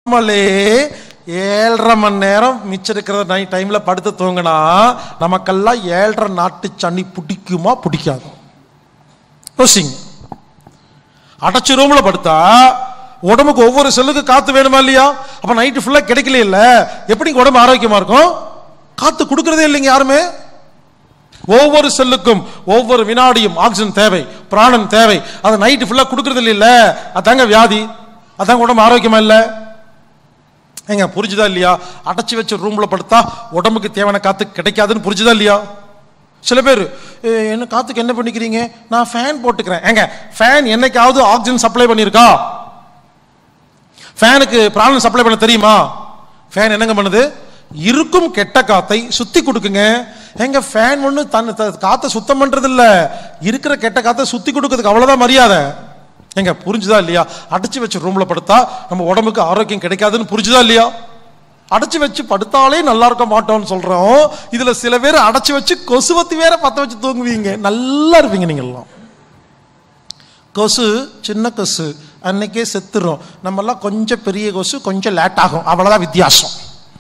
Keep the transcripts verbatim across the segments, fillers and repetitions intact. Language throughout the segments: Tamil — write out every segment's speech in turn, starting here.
நம்மளே ஏழரை மணி நேரம் மிச்சம் இருக்கிற நைட் டைம்ல படுத்து தூங்கினா நமக்கெல்லாம் ஏழரை நாட்டு சனி பிடிக்குமா பிடிக்காது? யோசிங்க. அடைச்சு ரூம்ல படுத்தா உடம்புக்கு ஒவ்வொரு செல்லுக்கு காத்து வேணுமா இல்லையா? அப்ப நைட்டு ஃபுல்லா கிடைக்கல இல்ல, எப்படி உடம்பு ஆரோக்கியமா இருக்கும்? காத்து கொடுக்கறதே இல்லைங்க யாருமே. ஒவ்வொரு செல்லுக்கும் ஒவ்வொரு வினாடியும் ஆக்சிஜன் தேவை, பிராணன் தேவை. அது நைட்டு ஃபுல்லா கொடுக்கறது இல்ல, அதாங்க வியாதி, அதாங்க உடம்பு ஆரோக்கியமா இல்ல. ஏங்க புரிஞ்சுதா இல்லையா? அடைச்சி வச்ச ரூம்ல படுத்தா உடம்புக்கு தேவையான காத்து கிடைக்காதுன்னு புரிஞ்சுதா இல்லையா? சில பேர் என்ன காத்துக்கு என்ன பண்ணிக்கிறீங்க, நான் ஃபேன் போட்டுக்கிறேன். ஏங்க ஃபேன் என்னைக்காவது ஆக்சிஜன் சப்ளை பண்ணியிருக்கா? ஃபேனுக்கு பிராணன் சப்ளை பண்ண தெரியுமா? ஃபேன் என்னங்க பண்ணுது? இருக்கும் கெட்ட காத்தை சுத்தி கொடுக்குங்க. எங்க ஃபேன் ஒண்ணு தன் காத்தை சுத்தம் பண்றது இல்ல, இருக்கிற கெட்ட காத்தை சுத்தி கொடுக்கிறதுக்கு அவ்வளவுதான் மரியாதை. எங்க புரிஞ்சுதா இல்லையா? அடைச்சு வச்சு ரூம்ல படுத்தா நம்ம உடம்புக்கு ஆரோக்கியம் கிடைக்காதுன்னு புரிஞ்சுதா இல்லையா? அடைச்சு வச்சு படுத்தாலே நல்லா இருக்க மாட்டோம்னு சொல்றோம். இதுல சில பேர் அடைச்சு வச்சு கொசுவத்தி வேற பத்த வச்சு தூங்குவீங்க, நல்லா இருப்பீங்க நீங்க எல்லாம். கொசு சின்ன கொசு அன்னைக்கே செத்துரும், நம்ம எல்லாம் கொஞ்சம் பெரிய கொசு கொஞ்சம் லேட் ஆகும், அவ்வளவுதான் வித்தியாசம்.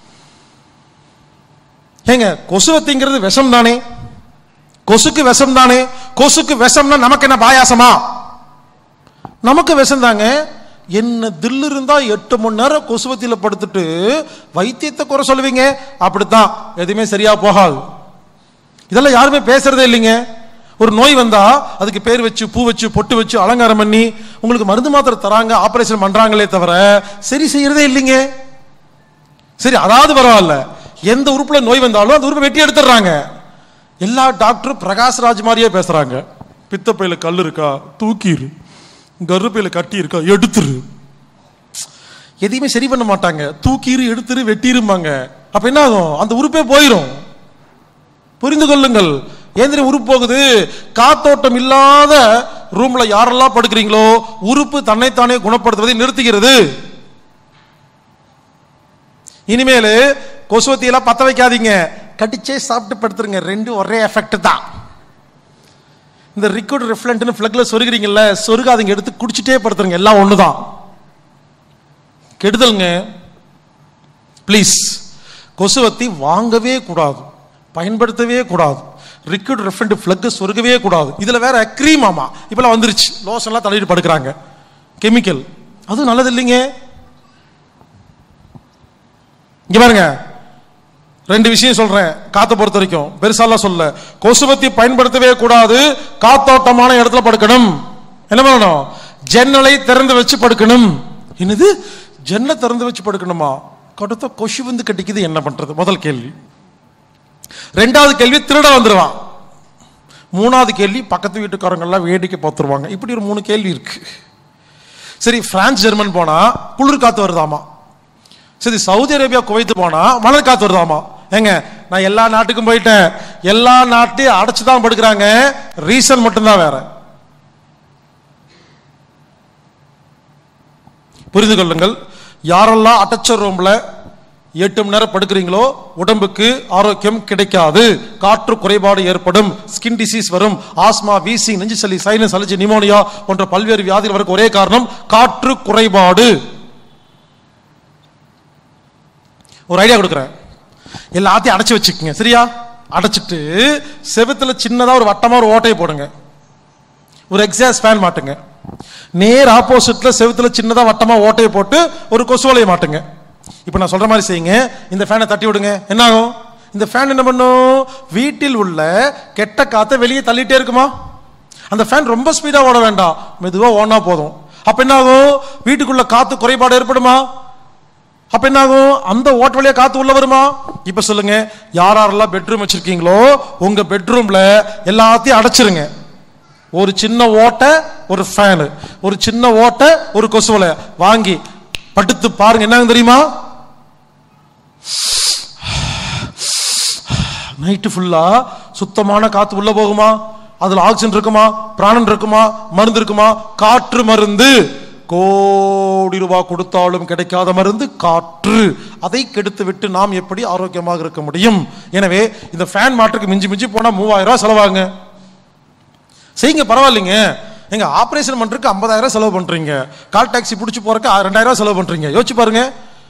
ஏங்க கொசுவத்திங்கிறது விஷம் தானே, கொசுக்கு விஷம் தானே. கொசுக்கு விஷம்னா நமக்கு என்ன பாயாசமா? நமக்கு விஷம் தாங்க. என்ன தில்லு இருந்தா எட்டு மணி நேரம் கொசுவத்தில படுத்துட்டு வைத்தியத்தை குறை சொல்லுவீங்க, அப்படித்தான் எதுவுமே சரியா போகாது. இதெல்லாம் யாருமே பேசுறதே இல்லைங்க. ஒரு நோய் வந்தா அதுக்கு பேர் வச்சு பூ வச்சு பொட்டு வச்சு அலங்காரம் பண்ணி உங்களுக்கு மருந்து மாத்திரை தராங்க, ஆபரேஷன் பண்றாங்களே தவிர சரி செய்யறதே இல்லைங்க. சரி அதாவது பரவாயில்ல, எந்த உறுப்புல நோய் வந்தாலும் அந்த உறுப்பை வெட்டி எடுத்துடுறாங்க. எல்லா டாக்டரும் பிரகாஷ்ராஜ் மாதிரியே பேசுறாங்க. பித்தப்பையில கல் இருக்கா தூக்கிரு, கருப்பையில கட்டி இருக்கா எடுத்துரு. எதையுமே சரி பண்ண மாட்டாங்க, தூக்கிரு எடுத்துரு வெட்டிருமாங்க. அப்ப என்ன ஆகும்? அந்த உறுப்பே போயிடும். புரிந்து கொள்ளுங்கள். ஏந்திர உறுப்பு போகுது. காத்தோட்டம் இல்லாத ரூம்ல யாரெல்லாம் படுக்கிறீங்களோ உறுப்பு தன்னைத்தானே குணப்படுத்துவதை நிறுத்துகிறது. இனிமேல் கொசுவத்தியெல்லாம் பத்த வைக்காதீங்க, கடிச்சே சாப்பிட்டு படுத்துருங்க, ரெண்டு ஒரே எஃபெக்ட் தான். இந்த லிக்விட் ரிஃப்ளெக்ட்னு ஃப்ளக்ல சொருகிறீங்கல்ல, சொருகாதீங்க, எடுத்து குடிச்சிட்டே படுத்துருங்க, எல்லாம் ஒண்ணுதான். கெடுதல்ங்க. ப்ளீஸ் கொசுவத்தி வாங்கவே கூடாது, பயன்படுத்தவே கூடாது. லிக்விட் ரிஃப்ளெக்ட் ஃப்ளக் சொருகவே கூடாது. இதுல வேற கிரீம் ஆமா இப்பெல்லாம் வந்துருச்சு, லோஷன்லாம் தடவிட்டு படுக்கிறாங்க, கெமிக்கல், அது நல்லது இல்லைங்க. இங்க பாருங்க, ரெண்டு விஷயம் சொல்றேன் காத்த பொறுத்த வரைக்கும், பெருசாலாம் சொல்ல. கொசுவத்தி பயன்படுத்தவே கூடாது, காத்தோட்டமான இடத்துல படுக்கணும். என்ன பண்ணணும்? ஜன்னலை திறந்து வச்சு படுக்கணும். என்னது ஜன்னலை திறந்து வச்சு படுக்கணுமா? கொடுத்த கொசு வந்து கட்டிக்குது, என்ன பண்றது? முதல் கேள்வி. ரெண்டாவது கேள்வி, திருட வந்துருவான். மூணாவது கேள்வி, பக்கத்து வீட்டுக்காரங்க எல்லாம் வேடிக்கை பார்த்துருவாங்க. இப்படி ஒரு மூணு கேள்வி இருக்கு. சரி, பிரான்ஸ் ஜெர்மன் போனா குளிர் காத்து வருதாமா. சரி, சவுதி அரேபியா குவைத்து போனா மணல் காத்து வருதாமா. ஏங்க நான் எல்லா நாட்டுக்கும் போயிட்டேன், எல்லா நாட்டையும் அடைச்சுதான் படுக்கிறாங்க, ரீசன் மட்டும்தான் வேற. புரிந்து கொள்ளுங்கள். யாரெல்லாம் அடைச்ச ரூம்ல எட்டு மணி நேரம் படுக்கிறீங்களோ உடம்புக்கு ஆரோக்கியம் கிடைக்காது, காற்று குறைபாடு ஏற்படும், ஸ்கின் டிசீஸ் வரும், ஆஸ்மா, வீசிங், நெஞ்சு சளி, சைனஸ் அலர்ஜி, நிமோனியா போன்ற பல்வேறு வியாதிகள் வரக்கு ஒரே காரணம் காற்று குறைபாடு. ஒரு ஐடியா கொடுக்குறேன், எல்லாத்தையும் அடைச்சு வச்சுக்கோங்க சரியா? அடைச்சிட்டு செவுத்துல சின்னதா ஒரு வட்டமா ஒரு ஓட்டையை போடுங்க, ஒரு எக்ஸாஸ்ட் ஃபேன் மாட்டுங்க. நேர் ஆப்போசிட்ல செவுத்துல சின்னதா வட்டமா ஓட்டையை போட்டு ஒரு கொசுவலையை மாட்டுங்க. இப்ப நான் சொல்ற மாதிரி செய்யுங்க. இந்த ஃபேனை தட்டி விடுங்க, என்ன ஆகும்? இந்த ஃபேன் என்ன பண்ணும்? வீட்டில் உள்ள கெட்ட காத்தை வெளியே தள்ளிட்டே இருக்குமா? அந்த ஃபேன் ரொம்ப ஸ்பீடா ஓட வேண்டாம், மெதுவா ஓடனா போதும். அப்ப என்ன ஆகும்? வீட்டுக்குள்ள காத்து குறைபாடு ஏற்படுமா? அப்ப என்ன ஆகும்? அந்த ஓட்ட வழியா காத்து உள்ள வருமா? இப்ப சொல்லுங்க, யாரெல்லாம் பெட்ரூம் வச்சிருக்கீங்களோ உங்க பெட்ரூம்ல எல்லாத்தையும் அடைச்சிருங்க. ஒரு சின்ன ஓட்டை ஒரு ஃபேனு, ஒரு சின்ன ஓட்டை ஒரு கொசுவலை வாங்கி படுத்து பாருங்க, என்ன தெரியுமா? நைட்டு ஃபுல்லா சுத்தமான காத்து உள்ள போகுமா? அதுல ஆக்சிஜன் இருக்குமா? பிராணன் இருக்குமா? மருந்து இருக்குமா? காற்று மருந்து. கோடி ரூபாய் கொடுத்தாலும் கிடைக்காத மருந்து காற்று. அதை கெடுத்து விட்டு நாம் எப்படி ஆரோக்கியமாக இருக்க முடியும்? எனவே இந்த ஃபேன் மாற்றுக்கு மிஞ்சி மிஞ்சி போனா மூவாயிரம் ரூபாய் செலவாங்க. செய்யுங்க, பரவாயில்லைங்க. எங்க ஆபரேஷன் பண்றதுக்கு ஐம்பதாயிரம் செலவு பண்றீங்க, கால் டாக்ஸி பிடிச்சி போறதுக்கு ரெண்டாயிரம் ரூபாய் செலவு பண்றீங்க. யோசிச்சு பாருங்க,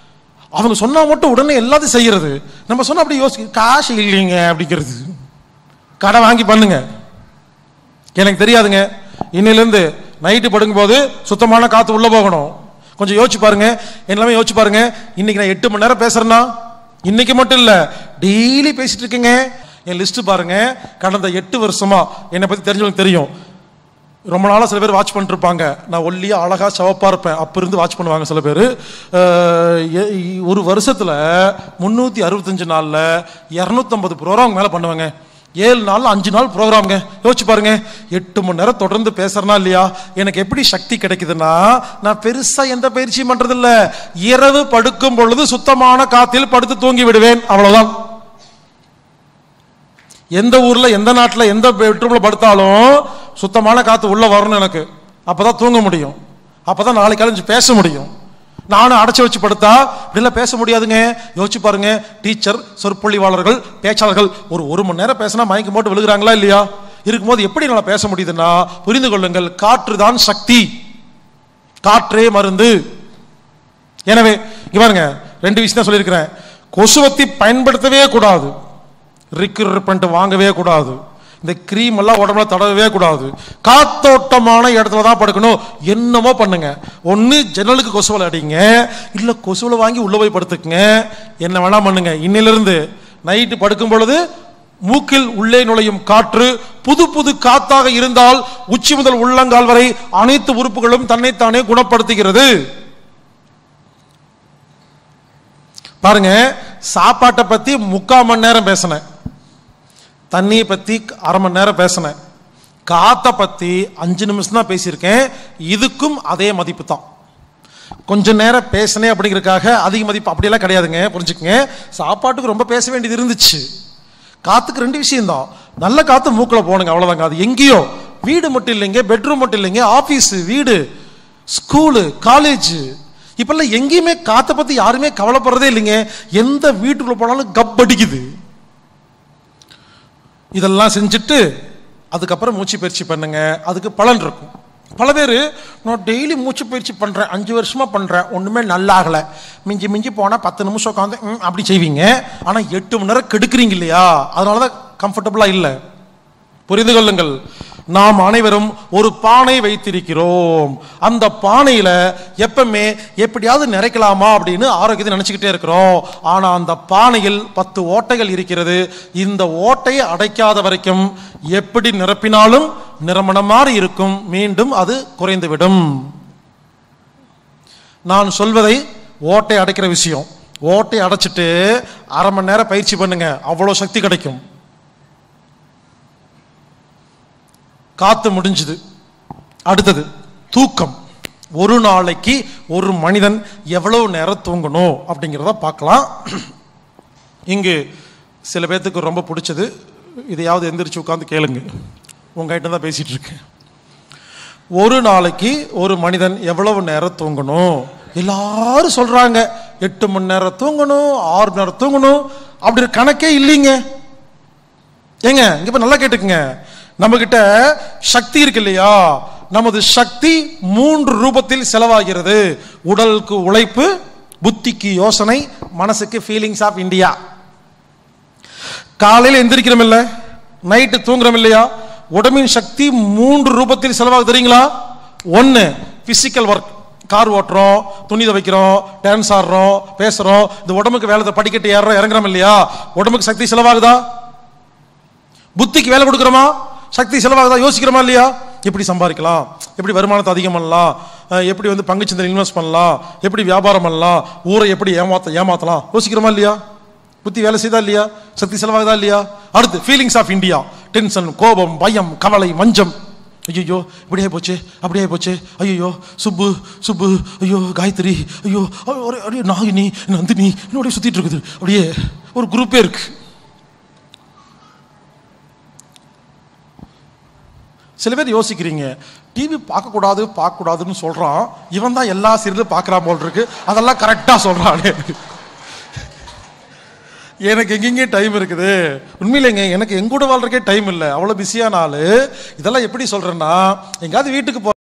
அவங்க சொன்னா மட்டும் உடனே எல்லாத்தையும் செய்யறது. நம்ம சொன்னா அப்படி யோசி, காசு இல்லைங்க அப்படிங்கிறது. கடை வாங்கி பண்ணுங்க. எனக்கு தெரியாதுங்க, இன்னிலிருந்து நைட்டு படுக்கும் போது சுத்தமான காத்து உள்ள போகணும். கொஞ்சம் யோசிச்சு பாருங்க, எல்லாமே யோசிச்சு பாருங்க. இன்னைக்கு நான் எட்டு மணி நேரம் பேசுறேன்னா, இன்னைக்கு மட்டும் இல்ல டெய்லி பேசிட்டு இருக்கேங்க. என் லிஸ்ட் பாருங்க, கடந்த எட்டு வருஷமா என்னை பத்தி தெரிஞ்சவங்களுக்கு தெரியும். ரொம்ப நாளாக சில பேர் வாட்ச் பண்ணிட்டு இருப்பாங்க. நான் ஒல்லியா அழகா சிவப்பா இருப்பேன், அப்ப இருந்து வாட்ச் பண்ணுவாங்க சில பேர். ஒரு வருஷத்துல முன்னூத்தி அறுபத்தஞ்சு நாள்ல இருநூத்தி ஐம்பது ப்ரோக்ராம் மேல பண்ணுவாங்க. ஏழு நாள் அஞ்சு நாள் ப்ரோக்ராம்ங்க. யோசிச்சு பாருங்க, எட்டு மணி நேரம் தொடர்ந்து பேசுறனா இல்லையா? எனக்கு எப்படி சக்தி கிடைக்குதுன்னா, நான் பெருசா எந்த பயிற்சியும் பண்றது இல்ல. இரவு படுக்கும் பொழுது சுத்தமான காத்தில் படுத்து தூங்கி விடுவேன், அவ்வளவுதான். எந்த ஊர்ல எந்த நாட்டுல எந்த பெட்ரூம்ல படுத்தாலும் சுத்தமான காத்து உள்ள வரணும் எனக்கு. அப்பதான் தூங்க முடியும், அப்பதான் நாளைக்கு கழிஞ்சு பேச முடியும். நானும் அடைச்சு வச்சு படுத்தா இப்படிலாம் பேச முடியாதுங்க. யோசிச்சு பாருங்க, டீச்சர், சொற்பொழிவாளர்கள், பேச்சாளர்கள் ஒரு ஒரு மணி நேரம் பேசினா மயக்கம் போட்டு விழுகிறாங்களா இல்லையா? இருக்கும்போது எப்படி நல்லா பேச முடியுதுன்னா, புரிந்து கொள்ளுங்கள், காற்று தான் சக்தி, காற்றே மருந்து. எனவே இங்க பாருங்க, ரெண்டு விஷயம் தான் சொல்லியிருக்கிறேன். கொசுவத்தி பயன்படுத்தவே கூடாது, ரிக்ரூட்மெண்ட் வாங்கவே கூடாது, இந்த கிரீம் எல்லாம் உடம்புல தடவவே கூடாது. காத்தோட்டமான இடத்துல தான் படுக்கணும். என்னமோ பண்ணுங்க, ஒன்னு ஜன்னலுக்கு கொசுவலை அடிங்க, இல்ல கொசுவலை வாங்கி உள்ள போய் படுத்துக்குங்க, என்ன வேணா பண்ணுங்க. இன்னிலிருந்து நைட்டு படுக்கும் பொழுது மூக்கில் உள்ளே நுழையும் காற்று புது புது காத்தாக இருந்தால் உச்சி முதல் உள்ளங்கால் வரை அனைத்து உறுப்புகளும் தன்னைத்தானே குணப்படுத்துகிறது. பாருங்க, சாப்பாட்டை பத்தி முக்கால் மணி நேரம் பேசினேன், தண்ணியை பத்தி அரை மணி நேரம் பேசினேன், காத்தை பத்தி அஞ்சு நிமிஷம் தான் பேசியிருக்கேன். இதுக்கும் அதே மதிப்பு தான். கொஞ்ச நேரம் பேசினேன் அப்படிங்கிறதுக்காக அதிக மதிப்பு அப்படியெல்லாம் கிடையாதுங்க, புரிஞ்சுக்கங்க. சாப்பாட்டுக்கு ரொம்ப பேச வேண்டியது இருந்துச்சு, காத்துக்கு ரெண்டு விஷயம் தான். நல்ல காத்து மூக்கில் போனுங்க, அவ்வளவுதாங்க. அது எங்கேயோ, வீடு மட்டும் இல்லைங்க, பெட்ரூம் மட்டும் இல்லைங்க, ஆபீஸ், வீடு, ஸ்கூலு, காலேஜ், இப்பெல்லாம் எங்கேயுமே காத்தை பத்தி யாருமே கவலைப்படுறதே இல்லைங்க. எந்த வீட்டுக்குள்ள போனாலும் கப் அடிக்குது. இதெல்லாம் செஞ்சுட்டு அதுக்கப்புறம் மூச்சு பயிற்சி பண்ணுங்க, அதுக்கு பலன் இருக்கும். பல பேர், நான் டெய்லி மூச்சு பயிற்சி பண்றேன், அஞ்சு வருஷமா பண்றேன், ஒண்ணுமே நல்லா ஆகல, மிஞ்சி மிஞ்சி போனா பத்து நிமிஷம் உட்காந்து அப்படி செய்வீங்க. ஆனா எட்டு மணி நேரம் கெடுக்கிறீங்க இல்லையா? அதனாலதான் கம்ஃபர்டபுளா இல்லை. புரிந்து கொள்ளுங்கள், நாம் அனைவரும் ஒரு பானை வைத்திருக்கிறோம். அந்த பானையில எப்பவுமே எப்படியாவது நிறைக்கலாமா அப்படின்னு ஆரோக்கியத்தை நினைச்சுக்கிட்டே இருக்கிறோம். ஆனா அந்த பானையில் பத்து ஓட்டைகள் இருக்கிறது. இந்த ஓட்டையை அடைக்காத வரைக்கும் எப்படி நிரப்பினாலும் நிரம்பணமாறு இருக்கும், மீண்டும் அது குறைந்துவிடும். நான் சொல்வதை ஓட்டை அடைக்கிற விஷயம். ஓட்டை அடைச்சிட்டு அரை மணி நேரம் பயிற்சி பண்ணுங்க, அவ்வளவு சக்தி கிடைக்கும். காத்து முடிஞ்சது, அடுத்தது தூக்கம். ஒரு நாளைக்கு ஒரு மனிதன் எவ்வளவு நேரம் தூங்கணும் அப்படிங்கிறத பார்க்கலாம். இங்கு சில பேர்த்துக்கு ரொம்ப பிடிச்சது, இதையாவது எந்திரிச்சு உட்காந்து கேளுங்க, உங்ககிட்ட தான் பேசிட்டு இருக்கேன். ஒரு நாளைக்கு ஒரு மனிதன் எவ்வளவு நேரம் தூங்கணும்? எல்லாரும் சொல்றாங்க எட்டு மணி நேரம் தூங்கணும், ஆறு மணி நேரம் தூங்கணும், அப்படி கணக்கே இல்லைங்க. ஏங்க இங்க இப்ப நல்லா கேட்டுக்குங்க, நம்ம கிட்ட சக்தி இருக்கு இல்லையா? நமது சக்தி மூன்று ரூபத்தில் செலவாகிறது. உடலுக்கு உழைப்பு, புத்திக்கு யோசனை, மனசுக்கு ஃபீலிங்ஸ் ஆஃப் இந்தியா. காலையில் எந்திரிக்கிறோம் இல்ல, நைட்டு தூங்குறோம் இல்லையா? உடம்பின் சக்தி மூன்று ரூபத்தில் செலவாக தெரியுங்களா? ஒன்னு பிசிக்கல் ஒர்க், கார் ஓட்டுறோம், துணி துவைக்கிறோம், டான்ஸ் ஆடுறோம், பேசுறோம், இந்த உடம்புக்கு வேலை, படிக்கட்டு ஏறுறோம் இறங்குறோம் இல்லையா? உடம்புக்கு சக்தி செலவாகுதா? புத்திக்கு வேலை கொடுக்குறோமா? சக்தி செலவாகுதா? யோசிக்கிறோமா இல்லையா? எப்படி சம்பாதிக்கலாம், எப்படி வருமானத்தை அதிகம் பண்ணலாம், எப்படி வந்து பங்குச்சந்தை இன்வெஸ்ட் பண்ணலாம், எப்படி வியாபாரம் பண்ணலாம், ஊரை எப்படி ஏமாத்த ஏமாத்தலாம், யோசிக்கிறோமா இல்லையா? புத்தி வேலை செய்தா இல்லையா? சக்தி செலவாகுதா இல்லையா? அடுத்து ஃபீலிங்ஸ் ஆஃப் இந்தியா, டென்ஷன், கோபம், பயம், கவலை, மஞ்சம். ஐயோ இப்படியே போச்சு, அப்படியே போச்சு, ஐயோ சுப்பு சுப்பு, ஐயோ காயத்ரி, ஐயோ நாகினி, நந்தினி என்னோட சுத்திட்டு இருக்குது. அப்படியே ஒரு குரூப்பே இருக்கு. சில பேர் யோசிக்கிறீங்க, டிவி பார்க்கக்கூடாது பார்க்கக்கூடாதுன்னு சொல்றான், இவன் தான் எல்லா சீரியலும் பார்க்கறான் போல் இருக்கு, அதெல்லாம் கரெக்டா சொல்றானே. எனக்கு எங்கெங்கே டைம் இருக்குது? உண்மையிலேங்க எனக்கு எங்கூட வாழ்றதுக்கே டைம் இல்லை, அவ்வளோ பிஸியான ஆளு. இதெல்லாம் எப்படி சொல்றேன்னா, எங்காவது வீட்டுக்கு போ